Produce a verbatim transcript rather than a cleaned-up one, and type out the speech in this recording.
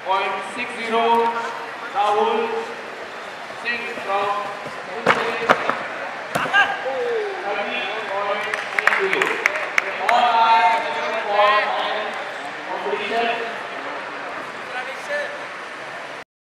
point six zero. Rahul Singh from thirty point eight zero. All are for competition.